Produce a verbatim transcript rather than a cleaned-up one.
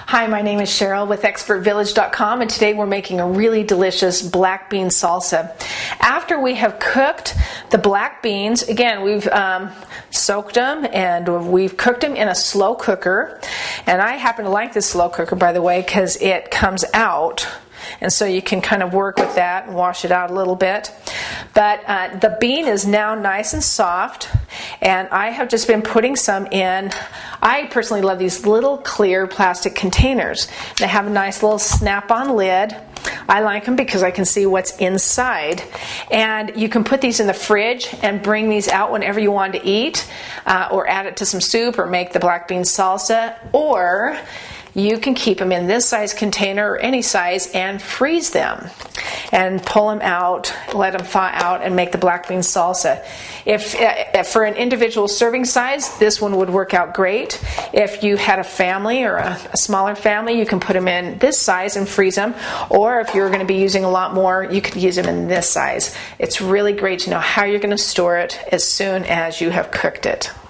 Hi, my name is Cheryl with expert village dot com, and today we're making a really delicious black bean salsa. After we have cooked the black beans, again, we've um, soaked them and we've cooked them in a slow cooker. And I happen to like this slow cooker, by the way, because it comes out. And so you can kind of work with that and wash it out a little bit. But uh, the bean is now nice and soft, and I have just been putting some in. I personally love these little clear plastic containers. They have a nice little snap-on lid. I like them because I can see what's inside. And you can put these in the fridge and bring these out whenever you want to eat, uh, or add it to some soup or make the black bean salsa, or you can keep them in this size container or any size and freeze them and pull them out, let them thaw out, and make the black bean salsa. If, if for an individual serving size, this one would work out great. If you had a family or a, a smaller family, you can put them in this size and freeze them. Or if you're going to be using a lot more, you could use them in this size. It's really great to know how you're going to store it as soon as you have cooked it.